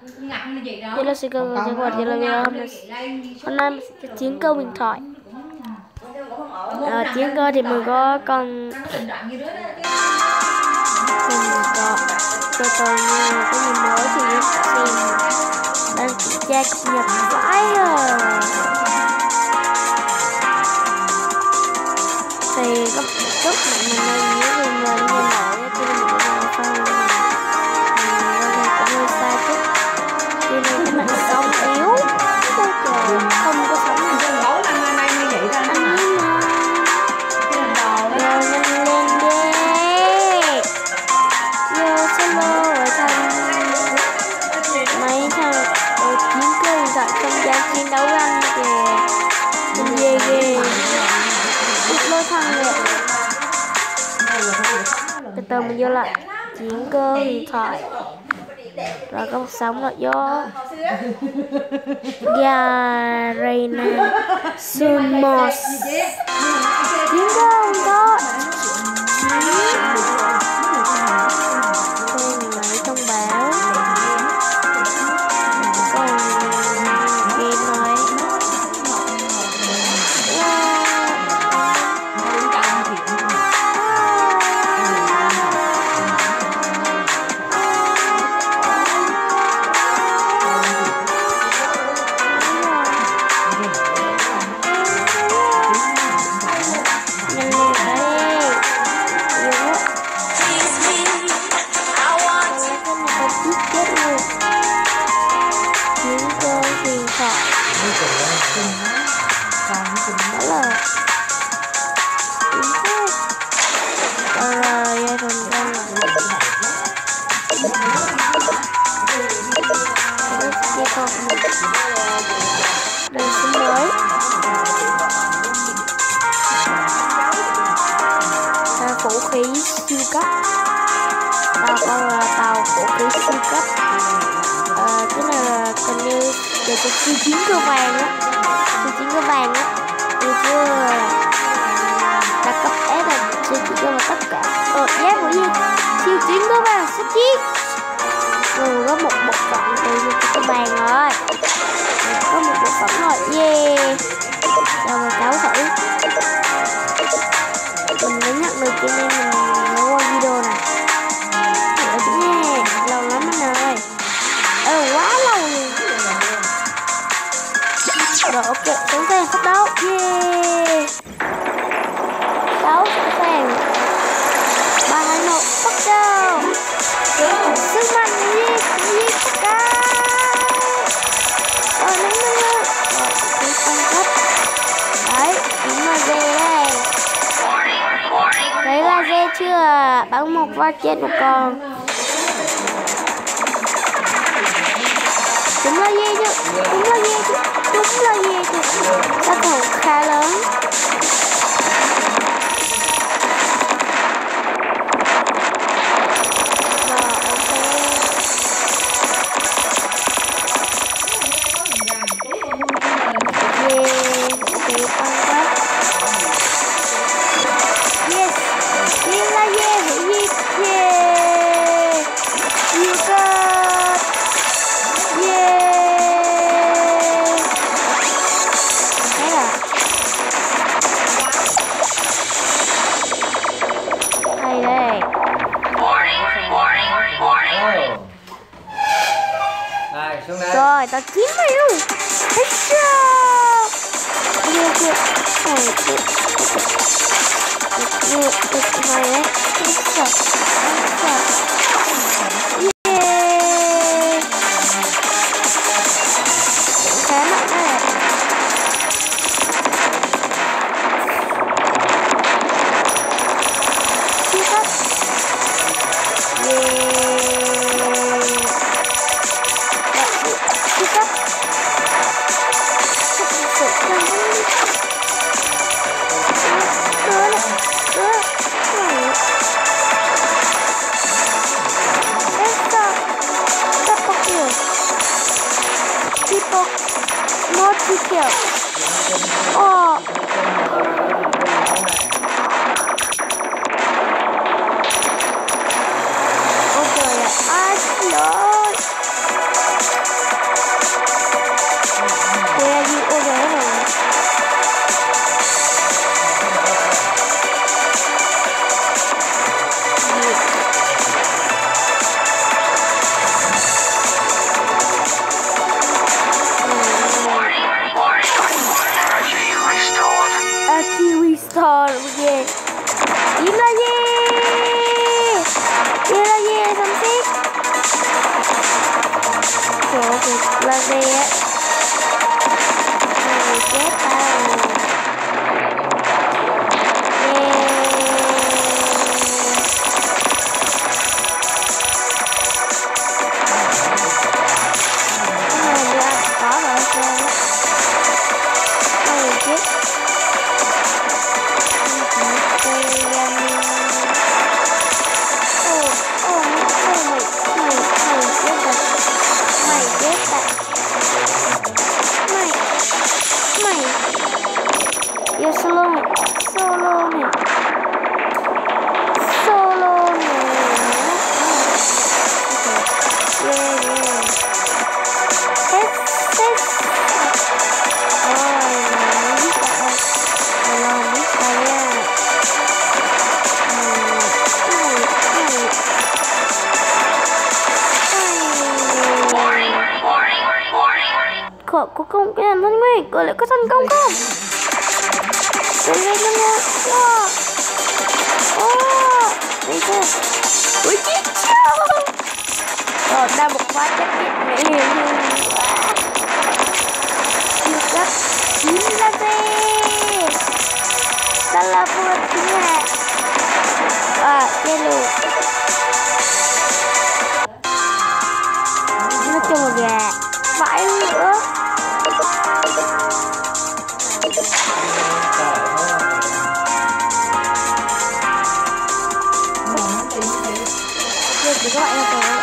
Đây là sự cơ của quạt là video hôm nay mình sẽ chiến cơ huyền thoại. Chiến cơ thì mình có con mình có từ từ nha, có gì mới thì em xem đang kiểm tra cập nhật vãi rồi. Thì có một chút mình đang nhớ về mình nghe nổi cho nên mình đang phân mình cũng hơi sai chút, cho nên cái mạng sống yếu. Ôi trời, không có sống nào dân gấu năm nay như vậy ra hả? nhanh lên đi, vô solo ở trong mấy thằng đội chiến cơ hiện tại không gian chiến đấu anh kìa, mình ghê ghê ít lối thằng nè. Từ từ mình vô lại chiến cơ huyền thoại rồi có một sóng là do Garena Sunmos chiến cơ huyền thoại. Lấy thông báo còn game nói đời sinh mới vũ khí siêu cấp. Tàu con là tàu vũ khí siêu cấp. Cái này là hình như để cho siêu chiến cơ vàng á, siêu chiến cơ vàng á, như chưa đặt cấp S là siêu chiến cơ và tất cả. Giá của gì siêu chiến cơ vàng sắp chiến. Có một bộ phận từ siêu chiến cơ vàng rồi, có một bộ phận rồi, yeah. Rồi mình cáo thử, mình mới nhận được cho nên mình mới qua video này. Đợi chứ nha, lâu lắm anh ơi, quá lâu luôn. Rồi ok, sẵn sàng phát đấu, yeah. Đấu sẵn sàng, 3, 2, 1, bắt đầu. Sức mạnh giết tất cả. Rồi nâng lên. Rồi tăng cấp. Đấy, đúng là dê đây. Đấy là dê chưa? Bắn một phát chết một con. Đúng là dê chứ. Đúng là dê chứ. Đúng là dê chứ. Sát thủ khá lớn. Rồi, ta kiếm mày luôn. Hết chưa? Kia. Mày đấy. Yeah. Khá nặng này. Chia cắt. Yeah. Not to kill. Okay, I love Trời ơi, cái laser á. Ôi, chết tao. Yo solo này cuối cùng cái thằng thân nguyên gọi lại có thành công không? Lên lên lên lên. Đi chưa? Ui chết chưa? Rồi đa một phát chắc chết mẹ hiền hơn. Siêu cấp 9 laser. Đó là vượt chính hạt. Chơi luôn. Nó cho một gà. Phải nữa. Thì các bạn là